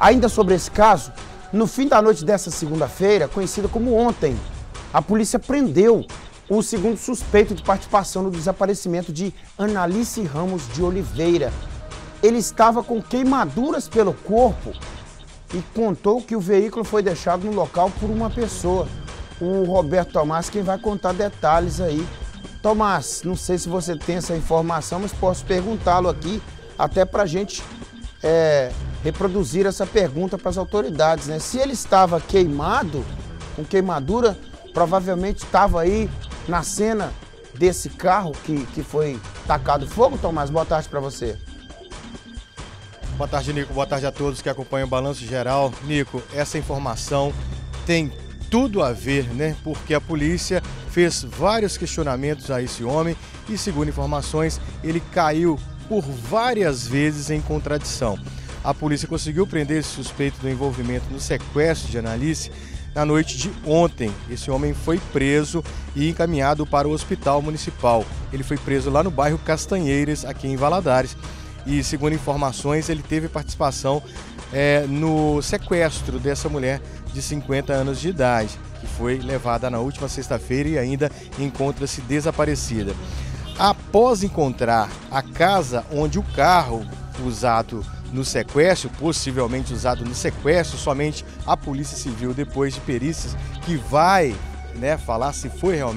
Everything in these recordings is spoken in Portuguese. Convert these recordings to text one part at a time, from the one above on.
Ainda sobre esse caso, no fim da noite dessa segunda-feira, conhecida como ontem, a polícia prendeu o segundo suspeito de participação no desaparecimento de Analice Ramos de Oliveira. Ele estava com queimaduras pelo corpo e contou que o veículo foi deixado no local por uma pessoa. O Roberto Tomás quem vai contar detalhes aí. Tomás, não sei se você tem essa informação, mas posso perguntá-lo aqui, até para a gente reproduzir essa pergunta para as autoridades, né? Se ele estava queimado, com queimadura, provavelmente estava aí na cena desse carro que foi tacado fogo. Tomás, boa tarde para você. Boa tarde, Nico. Boa tarde a todos que acompanham o Balanço Geral. Nico, essa informação tem tudo a ver, né? Porque a polícia fez vários questionamentos a esse homem e, segundo informações, ele caiu por várias vezes em contradição. A polícia conseguiu prender esse suspeito do envolvimento no sequestro de Analice na noite de ontem. Esse homem foi preso e encaminhado para o hospital municipal. Ele foi preso lá no bairro Castanheiras, aqui em Valadares. E, segundo informações, ele teve participação no sequestro dessa mulher de 50 anos de idade, que foi levada na última sexta-feira e ainda encontra-se desaparecida. Após encontrar a casa onde o carro usado no sequestro, possivelmente usado no sequestro, somente a Polícia Civil, depois de perícias, que vai falar se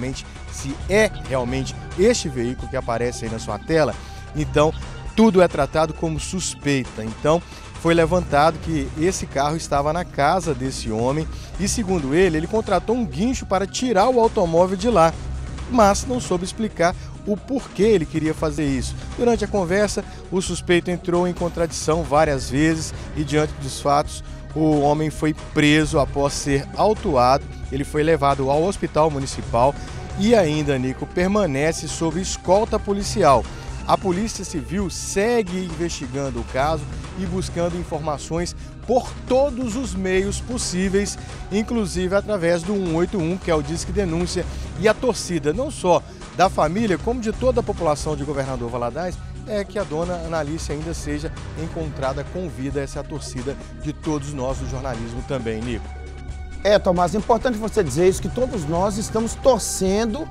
é realmente este veículo que aparece aí na sua tela. Então, tudo é tratado como suspeita. Então, foi levantado que esse carro estava na casa desse homem e, segundo ele contratou um guincho para tirar o automóvel de lá, mas não soube explicar o porquê ele queria fazer isso. Durante a conversa, o suspeito entrou em contradição várias vezes e, diante dos fatos, o homem foi preso após ser autuado. Ele foi levado ao hospital municipal e ainda, Nico, permanece sob escolta policial. A Polícia Civil segue investigando o caso e buscando informações por todos os meios possíveis, inclusive através do 181, que é o Disque Denúncia, e a torcida não só da família, como de toda a população de Governador Valadares, é que a dona Analice ainda seja encontrada com vida. Essa é a torcida de todos nós do jornalismo também, Nico. Tomás, é importante você dizer isso, que todos nós estamos torcendo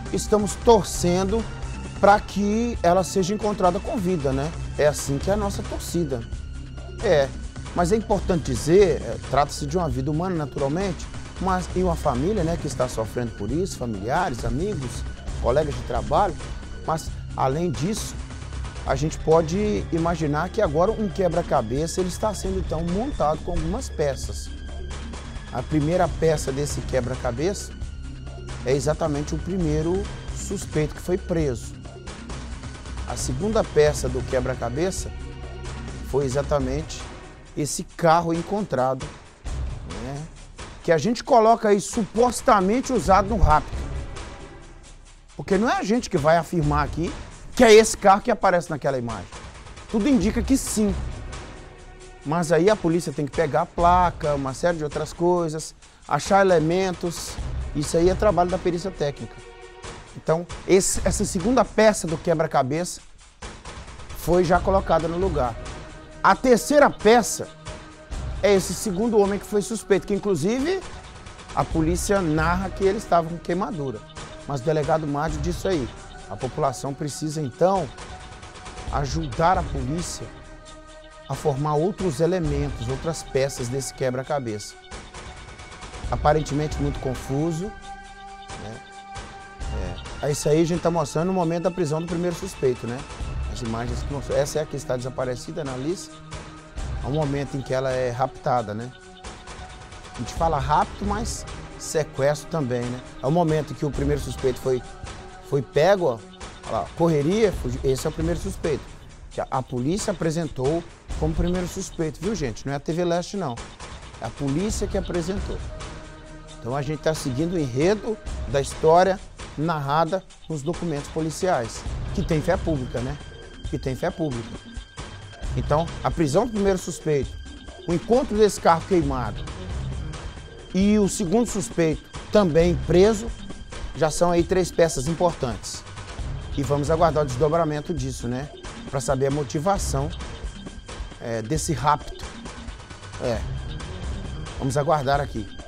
para que ela seja encontrada com vida, né? É assim que é a nossa torcida. Mas é importante dizer, trata-se de uma vida humana naturalmente, mas e uma família, né, que está sofrendo por isso, familiares, amigos, colegas de trabalho, mas além disso, a gente pode imaginar que agora um quebra-cabeça ele está sendo então montado com algumas peças. A primeira peça desse quebra-cabeça é exatamente o primeiro suspeito que foi preso. A segunda peça do quebra-cabeça foi exatamente esse carro encontrado, né, que a gente coloca aí supostamente usado no rapto. Porque não é a gente que vai afirmar aqui que é esse carro que aparece naquela imagem. Tudo indica que sim. Mas aí a polícia tem que pegar a placa, uma série de outras coisas, achar elementos. Isso aí é trabalho da perícia técnica. Então, essa segunda peça do quebra-cabeça foi já colocada no lugar. A terceira peça é esse segundo homem que foi suspeito, que inclusive a polícia narra que ele estava com queimadura. Mas o delegado Mádio disse aí, a população precisa então ajudar a polícia a formar outros elementos, outras peças desse quebra-cabeça. Aparentemente muito confuso, né? Isso aí a gente está mostrando no momento da prisão do primeiro suspeito, né? As imagens que mostrou. Essa é a que está desaparecida, Analice, ao momento em que ela é raptada, né? A gente fala rapto, mas sequestro também, né? É o momento que o primeiro suspeito foi pego, ó lá, correria, esse é o primeiro suspeito. Que a polícia apresentou como primeiro suspeito, viu, gente? Não é a TV Leste, não. É a polícia que apresentou. Então a gente está seguindo o enredo da história narrada nos documentos policiais, que tem fé pública, né? Que tem fé pública. Então, a prisão do primeiro suspeito, o encontro desse carro queimado e o segundo suspeito também preso, já são aí 3 peças importantes. E vamos aguardar o desdobramento disso, né? Para saber a motivação desse rapto É. Vamos aguardar aqui.